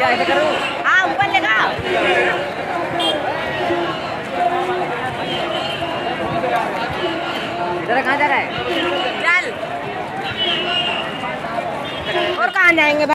ऐसे करूँ? हाँ ऊपर लगा। इधर कहाँ जा रहा है? चल और कहाँ जाएंगे?